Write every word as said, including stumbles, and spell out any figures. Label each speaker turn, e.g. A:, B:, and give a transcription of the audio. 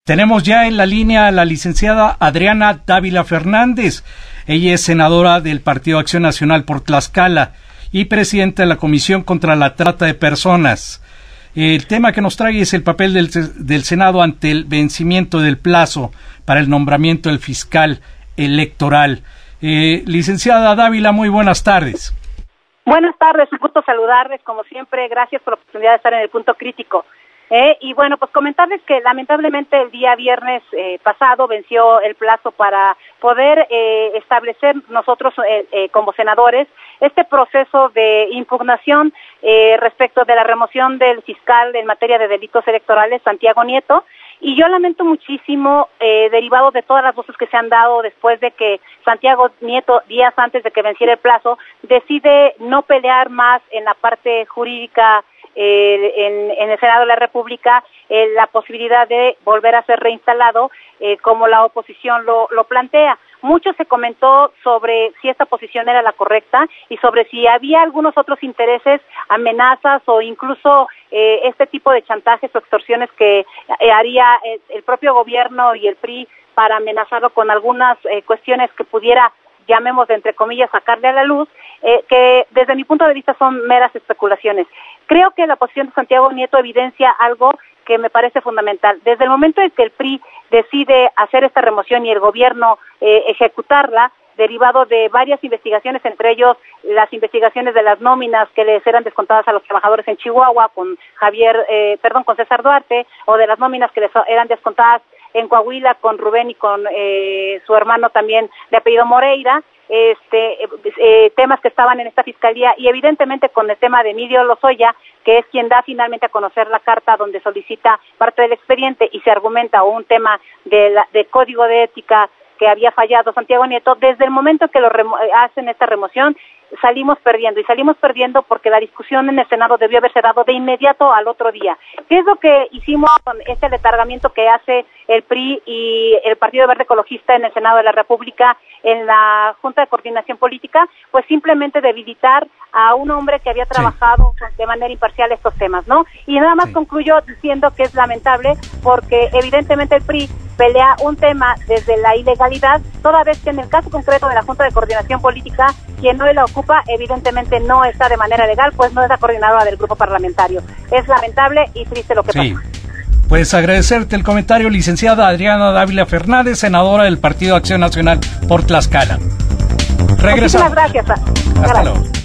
A: Tenemos ya en la línea a la licenciada Adriana Dávila Fernández. Ella es senadora del Partido Acción Nacional por Tlaxcala y presidenta de la Comisión contra la Trata de Personas. El tema que nos trae es el papel del, del Senado ante el vencimiento del plazo para el nombramiento del fiscal electoral. Eh, licenciada Dávila, muy buenas tardes.
B: Buenas tardes, un gusto saludarles, como siempre, gracias por la oportunidad de estar en el punto crítico. Eh, y bueno, pues comentarles que lamentablemente el día viernes eh, pasado venció el plazo para poder eh, establecer nosotros eh, eh, como senadores este proceso de impugnación eh, respecto de la remoción del fiscal en materia de delitos electorales, Santiago Nieto. Y yo lamento muchísimo, eh, derivado de todas las voces que se han dado después de que Santiago Nieto, días antes de que venciera el plazo, decide no pelear más en la parte jurídica eh, en, en el Senado de la República eh, la posibilidad de volver a ser reinstalado eh, como la oposición lo, lo plantea. Mucho se comentó sobre si esta posición era la correcta y sobre si había algunos otros intereses, amenazas o incluso eh, este tipo de chantajes o extorsiones que eh, haría el, el propio gobierno y el P R I para amenazarlo con algunas eh, cuestiones que pudiera, llamemos de entre comillas, sacarle a la luz, eh, que desde mi punto de vista son meras especulaciones. Creo que la posición de Santiago Nieto evidencia algo que me parece fundamental. Desde el momento en que el P R I decide hacer esta remoción y el gobierno eh, ejecutarla, derivado de varias investigaciones, entre ellos las investigaciones de las nóminas que les eran descontadas a los trabajadores en Chihuahua con Javier, eh, perdón, con César Duarte, o de las nóminas que les eran descontadas en Coahuila con Rubén y con eh, su hermano también de apellido Moreira, este eh, temas que estaban en esta fiscalía, y evidentemente con el tema de Emilio Lozoya, que es quien da finalmente a conocer la carta donde solicita parte del expediente y se argumenta o un tema de, la, de código de ética que había fallado Santiago Nieto. Desde el momento que lo remo- hacen esta remoción, salimos perdiendo, y salimos perdiendo porque la discusión en el Senado debió haberse dado de inmediato al otro día. ¿Qué es lo que hicimos con este letargamiento que hace el P R I y el Partido Verde Ecologista en el Senado de la República, en la Junta de Coordinación Política? Pues simplemente debilitar a un hombre que había trabajado sí. de manera imparcial estos temas, ¿no? Y nada más sí. concluyo diciendo que es lamentable porque evidentemente el P R I pelea un tema desde la ilegalidad, toda vez que en el caso concreto de la Junta de Coordinación Política, quien no la ocupa evidentemente no está de manera legal, pues no es la coordinadora del grupo parlamentario. Es lamentable y triste lo que sí. pasa.
A: Pues agradecerte el comentario, licenciada Adriana Dávila Fernández, senadora del Partido Acción Nacional por Tlaxcala. Regresamos.
B: Muchísimas gracias.
A: Hasta luego.